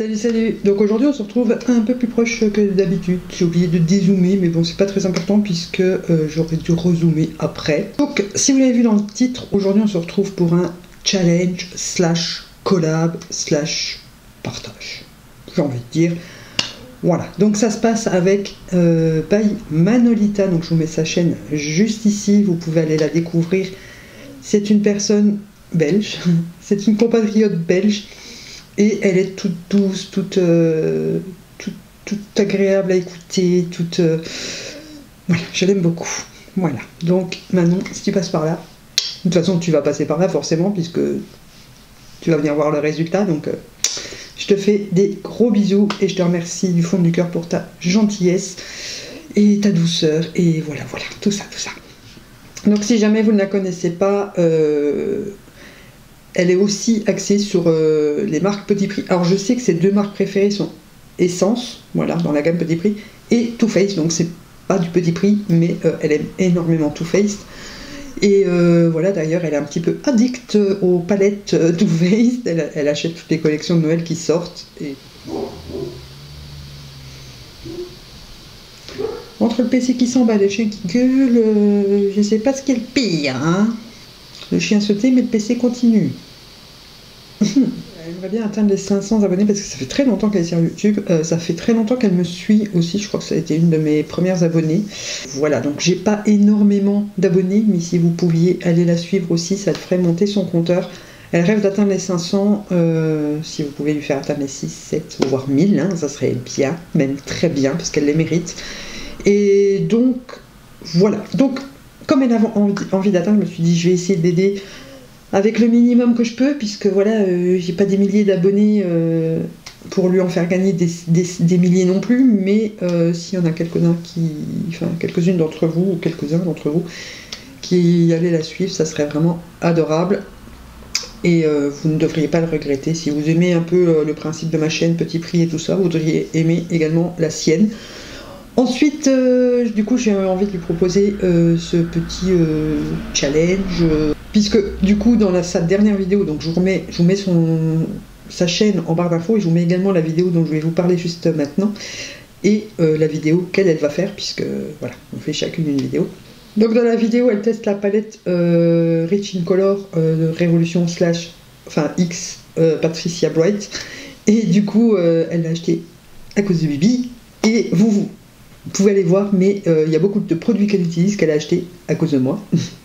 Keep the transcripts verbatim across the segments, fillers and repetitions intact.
Salut salut. Donc aujourd'hui on se retrouve un peu plus proche que d'habitude. J'ai oublié de dézoomer mais bon c'est pas très important puisque euh, j'aurais dû rezoomer après. Donc si vous l'avez vu dans le titre, aujourd'hui on se retrouve pour un challenge slash collab slash partage. J'ai envie de dire. Voilà, donc ça se passe avec euh, by Manolita, donc je vous mets sa chaîne juste ici, vous pouvez aller la découvrir. C'est une personne belge, c'est une compatriote belge. Et elle est toute douce, toute, euh, toute, toute agréable à écouter, toute... Euh... Voilà, je l'aime beaucoup. Voilà, donc Manon, si tu passes par là, de toute façon tu vas passer par là forcément, puisque tu vas venir voir le résultat, donc euh, je te fais des gros bisous, et je te remercie du fond du cœur pour ta gentillesse, et ta douceur, et voilà, voilà, tout ça, tout ça. Donc si jamais vous ne la connaissez pas... Euh... Elle est aussi axée sur euh, les marques Petit Prix. Alors je sais que ses deux marques préférées sont Essence, voilà, dans la gamme Petit Prix, et Too Faced, donc c'est pas du Petit Prix, mais euh, elle aime énormément Too Faced. Et euh, voilà, d'ailleurs, elle est un petit peu addicte aux palettes euh, Too Faced. Elle, elle achète toutes les collections de Noël qui sortent. Et... Entre le P C qui s'emballe et le chien qui gueule, euh, je sais pas ce qui est le pire, hein. Le chien se tait, mais le P C continue. Elle aimerait bien atteindre les cinq cents abonnés parce que ça fait très longtemps qu'elle est sur YouTube. Euh, ça fait très longtemps qu'elle me suit aussi. Je crois que ça a été une de mes premières abonnées. Voilà, donc j'ai pas énormément d'abonnés, mais si vous pouviez aller la suivre aussi, ça ferait monter son compteur. Elle rêve d'atteindre les cinq cents. Euh, si vous pouvez lui faire atteindre les six, sept, voire mille, hein, ça serait bien, même très bien, parce qu'elle les mérite. Et donc, voilà. Donc, comme elle a envie, envie d'atteindre, je me suis dit je vais essayer d'aider avec le minimum que je peux, puisque voilà, euh, j'ai pas des milliers d'abonnés euh, pour lui en faire gagner des, des, des milliers non plus, mais euh, s'il y en a quelques-uns qui, enfin quelques-unes d'entre vous, ou quelques-uns d'entre vous, qui allaient la suivre, ça serait vraiment adorable. Et euh, vous ne devriez pas le regretter. Si vous aimez un peu euh, le principe de ma chaîne Petit Prix et tout ça, vous devriez aimer également la sienne. Ensuite, euh, du coup, j'ai envie de lui proposer euh, ce petit euh, challenge, euh, puisque du coup, dans la, sa dernière vidéo, donc je vous remets, je vous mets son, sa chaîne en barre d'infos, et je vous mets également la vidéo dont je vais vous parler juste maintenant, et euh, la vidéo qu'elle elle va faire, puisque voilà, on fait chacune une vidéo. Donc dans la vidéo, elle teste la palette euh, Rich in Color euh, de Révolution slash, enfin X euh, Patricia Bright, et du coup, euh, elle l'a acheté à cause de Bibi, et vous, vous Vous pouvez aller voir, mais il euh, y a beaucoup de produits qu'elle utilise, qu'elle a acheté à cause de moi.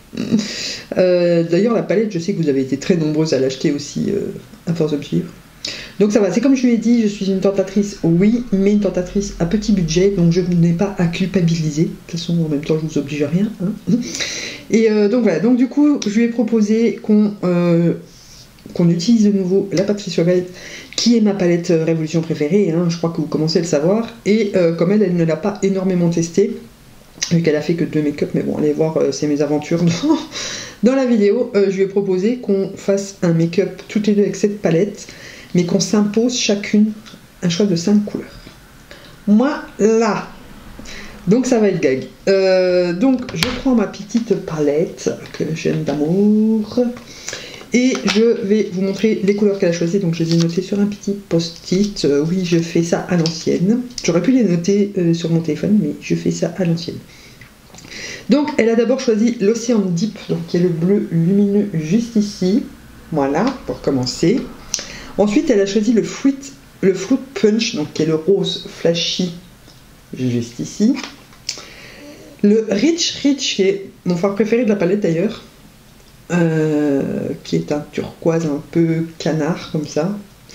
euh, D'ailleurs, la palette, je sais que vous avez été très nombreuses à l'acheter aussi, euh, à force de me suivre. Donc ça va, c'est comme je lui ai dit, je suis une tentatrice, oui, mais une tentatrice à petit budget, donc je n'ai pas à culpabiliser. De toute façon, en même temps, je ne vous oblige à rien. Hein. Et euh, donc voilà, donc du coup, je lui ai proposé qu'on... Euh, qu'on utilise de nouveau la Patricia Bright, qui est ma palette euh, Révolution préférée, hein, je crois que vous commencez à le savoir, et euh, comme elle, elle ne l'a pas énormément testée, vu qu'elle a fait que deux make-up, mais bon, allez voir euh, ses mésaventures dans, dans la vidéo, euh, je lui ai proposé qu'on fasse un make-up toutes les deux avec cette palette, mais qu'on s'impose chacune un choix de cinq couleurs. Moi, là, donc ça va être gag. Euh, donc je prends ma petite palette que j'aime d'amour, et je vais vous montrer les couleurs qu'elle a choisies. Donc je les ai notées sur un petit post-it. Euh, oui, je fais ça à l'ancienne. J'aurais pu les noter euh, sur mon téléphone, mais je fais ça à l'ancienne. Donc elle a d'abord choisi l'Ocean Deep, donc qui est le bleu lumineux juste ici. Voilà, pour commencer. Ensuite, elle a choisi le Fruit, le Fruit Punch, donc qui est le rose flashy juste ici. Le Rich Rich, qui est mon phare préféré de la palette d'ailleurs. Euh, qui est un turquoise un peu canard comme ça.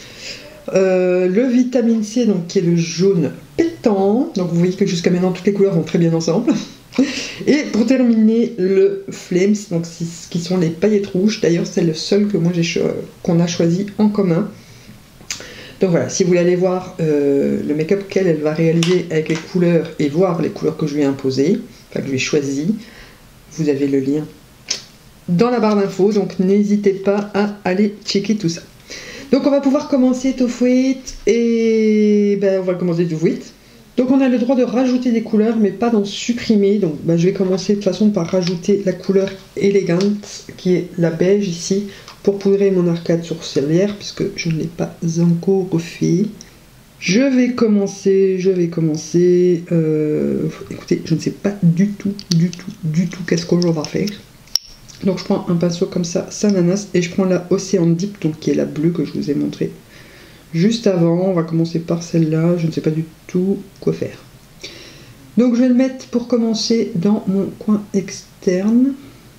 Euh, le vitamine C, donc qui est le jaune pétant. Donc vous voyez que jusqu'à maintenant toutes les couleurs vont très bien ensemble. Et pour terminer, le Flames, donc qui sont les paillettes rouges. D'ailleurs, c'est le seul que moi j'ai cho qu'on a choisi en commun. Donc voilà, si vous voulez aller voir euh, le make-up qu'elle elle va réaliser avec les couleurs et voir les couleurs que je lui ai imposées, enfin que je lui ai choisies, vous avez le lien dans la barre d'infos, donc n'hésitez pas à aller checker tout ça. Donc on va pouvoir commencer tout fouet, et ben, on va commencer tout fouet. Donc on a le droit de rajouter des couleurs, mais pas d'en supprimer. Donc ben, je vais commencer de toute façon par rajouter la couleur élégante, qui est la beige ici, pour poudrer mon arcade sourcilière, puisque je ne l'ai pas encore fait. Je vais commencer, je vais commencer. Euh, écoutez, je ne sais pas du tout, du tout, du tout qu'est-ce qu'on va faire. Donc je prends un pinceau comme ça, Sananas, et je prends la Ocean Deep, donc qui est la bleue que je vous ai montrée juste avant. On va commencer par celle-là, je ne sais pas du tout quoi faire. Donc je vais le mettre pour commencer dans mon coin externe,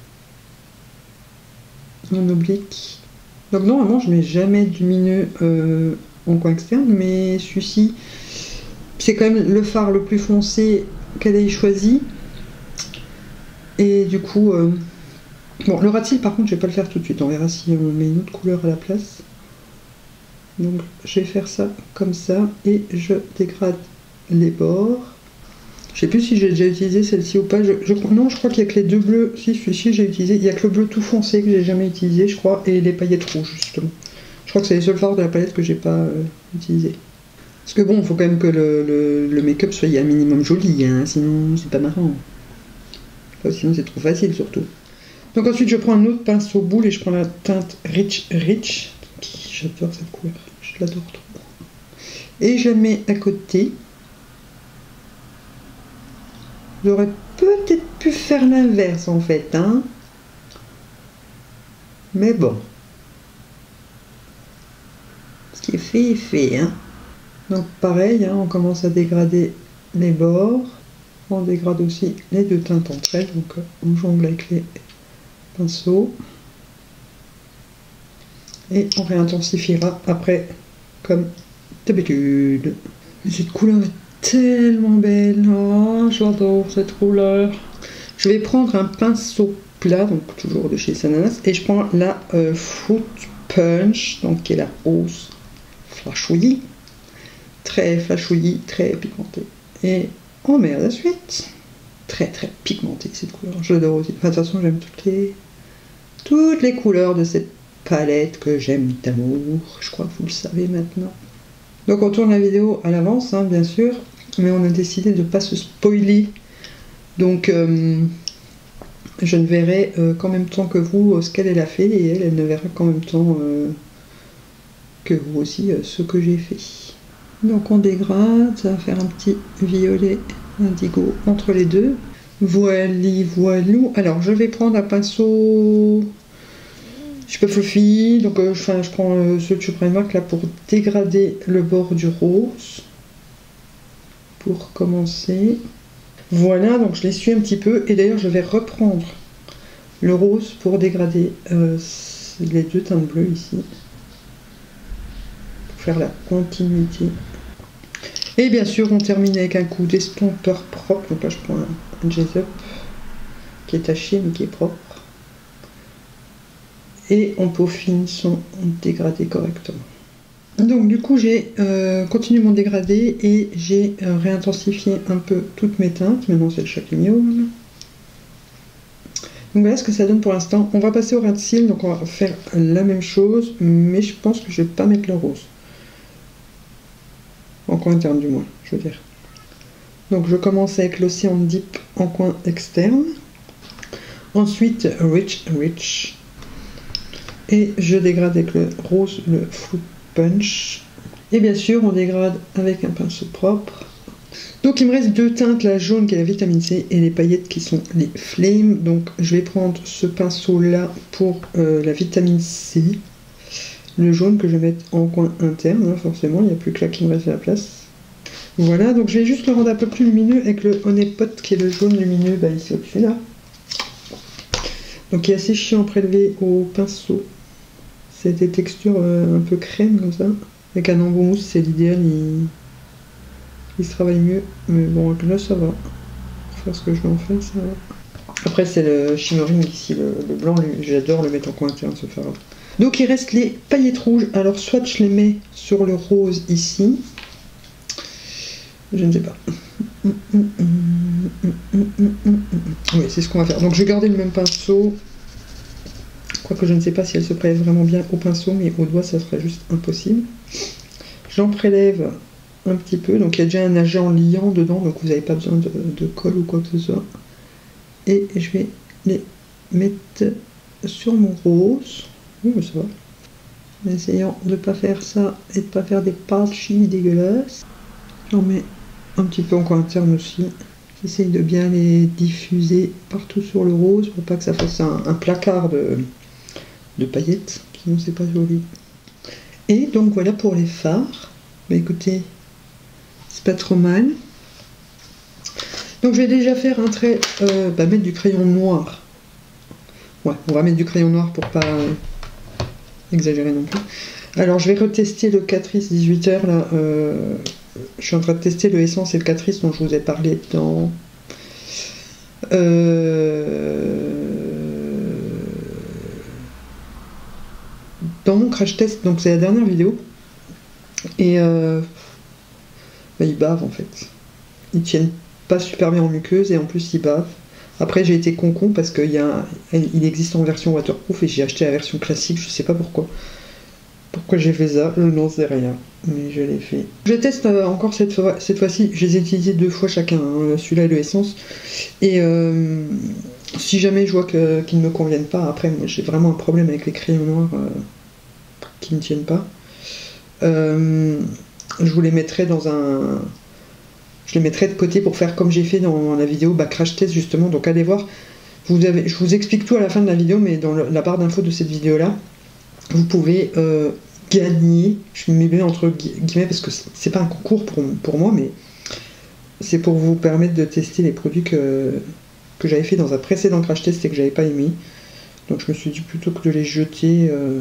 mon oblique. Donc normalement je ne mets jamais de lumineux euh, en coin externe, mais celui-ci, c'est quand même le fard le plus foncé qu'elle ait choisi. Et du coup... Euh, bon, le ras de cils, par contre, je vais pas le faire tout de suite. On verra si on met une autre couleur à la place. Donc, je vais faire ça comme ça. Et je dégrade les bords. Je sais plus si j'ai déjà utilisé celle-ci ou pas. Je, je, non, je crois qu'il y a que les deux bleus. Si, celui-ci, j'ai utilisé. Il y a que le bleu tout foncé que j'ai jamais utilisé, je crois. Et les paillettes rouges, justement. Je crois que c'est les seuls fards de la palette que j'ai pas euh, utilisé. Parce que bon, il faut quand même que le, le, le make-up soit un minimum joli. Hein, sinon, c'est pas marrant. Enfin, sinon, c'est trop facile, surtout. Donc ensuite je prends un autre pinceau boule et je prends la teinte Rich Rich. J'adore cette couleur, je l'adore trop. Et je la mets à côté. J'aurais peut-être pu faire l'inverse en fait, hein. Mais bon. Ce qui est fait est fait, hein. Donc pareil, hein, on commence à dégrader les bords. On dégrade aussi les deux teintes entre elles, donc on jongle avec les pinceau et on réintensifiera après comme d'habitude. Cette couleur est tellement belle, oh, j'adore cette couleur. Je vais prendre un pinceau plat, donc toujours de chez Sananas, et je prends la euh, Fruit Punch, donc qui est la rose flashouillie, très flashouillie, très pigmentée, et on met à la suite. Très très pigmentée cette couleur, j'adore aussi. Enfin, de toute façon j'aime toutes les toutes les couleurs de cette palette que j'aime d'amour, je crois que vous le savez maintenant. Donc on tourne la vidéo à l'avance, hein, bien sûr, mais on a décidé de ne pas se spoiler, donc euh, je ne verrai euh, qu'en même temps que vous euh, ce qu'elle a fait, et elle, elle ne verra qu'en même temps euh, que vous aussi euh, ce que j'ai fait. Donc on dégrade, ça va faire un petit violet indigo entre les deux. Voili, voilou. Alors je vais prendre un pinceau super fluffy. Donc euh, enfin, je prends euh, ce Supreme Mark là pour dégrader le bord du rose. Pour commencer. Voilà, donc je l'essuie un petit peu. Et d'ailleurs je vais reprendre le rose pour dégrader euh, les deux teintes bleues ici. Pour faire la continuité. Et bien sûr, on termine avec un coup d'estompeur propre. Donc là, je prends un, un J-Up qui est taché mais qui est propre. Et on peaufine son dégradé correctement. Donc du coup, j'ai euh, continué mon dégradé et j'ai euh, réintensifié un peu toutes mes teintes. Maintenant, c'est le Shakymiol. Donc voilà ce que ça donne pour l'instant. On va passer au ras de cils. Donc on va faire la même chose, mais je pense que je vais pas mettre le rose. En coin interne du moins, je veux dire. Donc je commence avec l'Ocean Deep en coin externe. Ensuite Rich Rich. Et je dégrade avec le rose, le Fruit Punch. Et bien sûr on dégrade avec un pinceau propre. Donc il me reste deux teintes, la jaune qui est la vitamine C et les paillettes qui sont les Flame. Donc je vais prendre ce pinceau là pour euh, la vitamine C. Le jaune que je vais mettre en coin interne, hein, forcément, il n'y a plus que là qui me reste à la place. Voilà, donc je vais juste le rendre un peu plus lumineux avec le Honey Pot qui est le jaune lumineux, bah, ici au-dessus là. Donc il est assez chiant à prélever au pinceau. C'est des textures euh, un peu crème comme ça. Avec un embout mousse, c'est l'idéal, il... il se travaille mieux. Mais bon, là ça va. Pour faire ce que je vais en faire, ça va. Après c'est le shimmering ici, le, le blanc, j'adore le mettre en coin interne ce fard. Donc il reste les paillettes rouges. Alors soit je les mets sur le rose ici. Je ne sais pas. Oui, c'est ce qu'on va faire. Donc je vais garder le même pinceau. Quoique je ne sais pas si elle se prélève vraiment bien au pinceau, mais au doigt ça serait juste impossible. J'en prélève un petit peu. Donc il y a déjà un agent liant dedans, donc vous n'avez pas besoin de, de colle ou quoi que ce soit. Et je vais les mettre sur mon rose. Oui, mais ça va. en essayant de pas faire ça et de pas faire des patchs dégueulasses. J'en mets un petit peu en coin interne aussi. J'essaye de bien les diffuser partout sur le rose pour pas que ça fasse un, un placard de, de paillettes, sinon c'est pas joli. Et donc voilà pour les fards. Bah écoutez, c'est pas trop mal. Donc je vais déjà faire un trait, euh, bah, mettre du crayon noir. Ouais, on va mettre du crayon noir pour pas euh, exagérer non plus. Alors je vais retester le Catrice dix-huit heures là. Euh, je suis en train de tester le Essence et le Catrice dont je vous ai parlé dans euh, dans mon crash test. Donc c'est la dernière vidéo. Et euh, bah, ils bavent en fait. Ils tiennent pas super bien en muqueuse et en plus ils bavent. Après j'ai été con-con parce qu'il y a, il existe en version waterproof et j'ai acheté la version classique, je sais pas pourquoi. Pourquoi j'ai fait ça, je n'en sais rien, mais je l'ai fait. Je teste euh, encore cette fois, cette fois-ci, je les ai utilisés deux fois chacun, hein, celui-là et le Essence. Et euh, si jamais je vois que, qu'ils ne me conviennent pas, après moi j'ai vraiment un problème avec les crayons noirs euh, qui ne tiennent pas. Euh, je vous les mettrai dans un... Je les mettrai de côté pour faire comme j'ai fait dans la vidéo bah, crash test justement, donc allez voir. Vous avez, je vous explique tout à la fin de la vidéo, mais dans le, la barre d'infos de cette vidéo-là, vous pouvez euh, gagner, je mets bien entre guillemets parce que c'est pas un concours pour, pour moi, mais c'est pour vous permettre de tester les produits que, que j'avais fait dans un précédent crash test et que j'avais pas aimé. Donc je me suis dit plutôt que de les jeter, euh,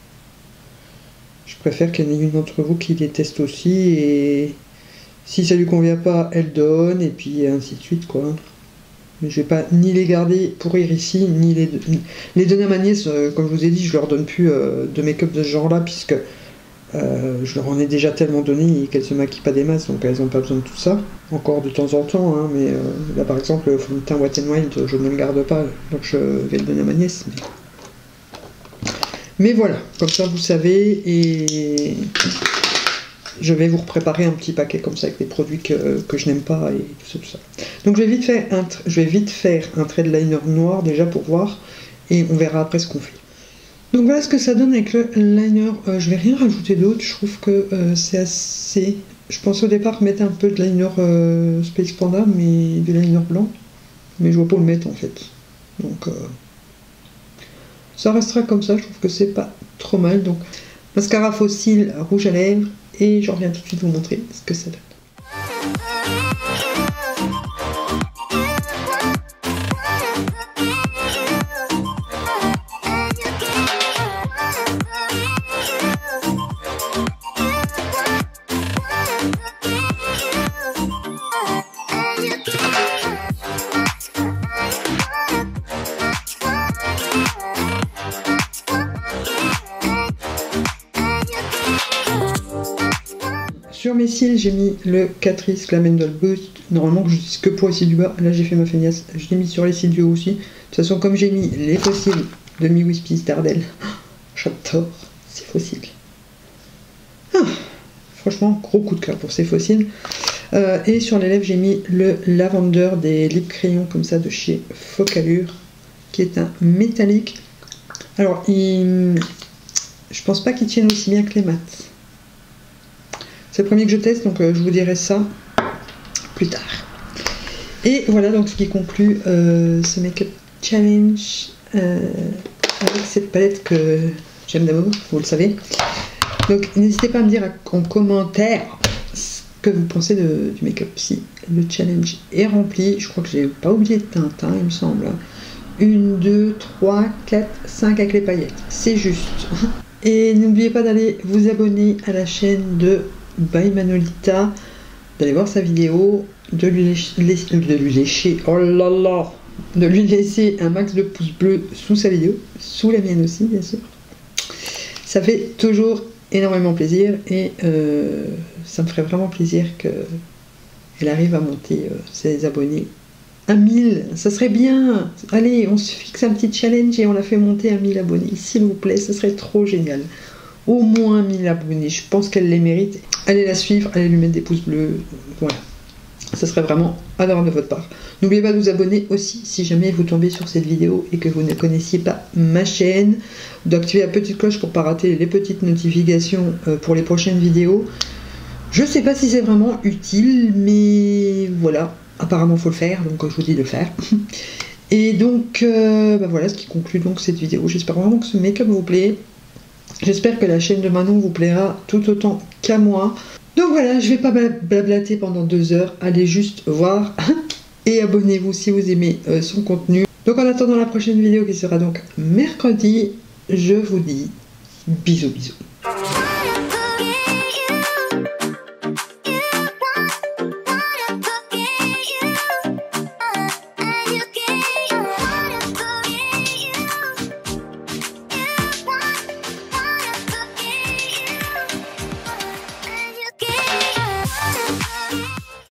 je préfère qu'il y en ait une d'entre vous qui les teste aussi et si ça lui convient pas, elle donne et puis ainsi de suite quoi. Mais je vais pas ni les garder pourrir ici, ni les, les donner à ma nièce, euh, comme je vous ai dit, je leur donne plus euh, de make-up de ce genre-là, puisque euh, je leur en ai déjà tellement donné et qu'elles se maquillent pas des masses, donc elles n'ont pas besoin de tout ça. Encore de temps en temps, hein, mais euh, là par exemple, le fond de teint Wet n Wild, je ne le garde pas, donc je vais le donner à ma nièce. Mais, mais voilà, comme ça vous savez, et je vais vous préparer un petit paquet comme ça avec des produits que, que je n'aime pas et tout ça, tout ça. Donc je vais vite faire un, je vais vite faire un trait de liner noir déjà pour voir et on verra après ce qu'on fait. Donc voilà ce que ça donne avec le liner. Euh, je vais rien rajouter d'autre, je trouve que euh, c'est assez... Je pensais au départ mettre un peu de liner euh, Space Panda, mais du liner blanc, mais je vois pas le mettre en fait. Donc euh, ça restera comme ça, je trouve que c'est pas trop mal. Donc mascara faux cils, rouge à lèvres. Et je reviens tout de suite vous montrer ce que ça donne. Sur mes cils, j'ai mis le Catrice Clamendal Boost. Normalement, je dis que pour les cils du bas. Là, j'ai fait ma feignasse. Je l'ai mis sur les cils du haut aussi. De toute façon, comme j'ai mis les faux cils de Mi Wispy Stardel, j'adore ces faux cils. Ah, franchement, gros coup de cœur pour ces faux cils. Euh, et sur les lèvres, j'ai mis le Lavender des lip crayons comme ça de chez Focalure, qui est un métallique. Alors, il... je pense pas qu'il tienne aussi bien que les mats. C'est le premier que je teste, donc euh, je vous dirai ça plus tard. Et voilà donc ce qui conclut euh, ce make-up challenge euh, avec cette palette que j'aime d'amour, vous le savez. Donc n'hésitez pas à me dire en commentaire ce que vous pensez de, du make-up. Si le challenge est rempli, je crois que j'ai pas oublié de Tintin, il me semble. une, deux, trois, quatre, cinq avec les paillettes, c'est juste. Et n'oubliez pas d'aller vous abonner à la chaîne de By Manolita, d'aller voir sa vidéo, de lui lécher, de lui lécher, oh là là, de lui laisser un max de pouces bleus sous sa vidéo, sous la mienne aussi bien sûr. Ça fait toujours énormément plaisir et euh, ça me ferait vraiment plaisir qu'elle arrive à monter euh, ses abonnés à mille, ça serait bien. Allez, on se fixe un petit challenge et on la fait monter à mille abonnés, s'il vous plaît, ça serait trop génial. Au moins mille abonnés, je pense qu'elle les mérite. Allez la suivre, allez lui mettre des pouces bleus, voilà. Ça serait vraiment adorable de votre part. N'oubliez pas de vous abonner aussi si jamais vous tombez sur cette vidéo et que vous ne connaissiez pas ma chaîne, d'activer la petite cloche pour ne pas rater les petites notifications pour les prochaines vidéos. Je sais pas si c'est vraiment utile, mais voilà, apparemment faut le faire, donc je vous dis de le faire. Et donc euh, bah voilà ce qui conclut donc cette vidéo. J'espère vraiment que ce make-up vous plaît. J'espère que la chaîne de Manon vous plaira tout autant qu'à moi. Donc voilà, je vais pas blablater pendant deux heures, allez juste voir et abonnez-vous si vous aimez euh, son contenu. Donc en attendant la prochaine vidéo qui sera donc mercredi, je vous dis bisous bisous.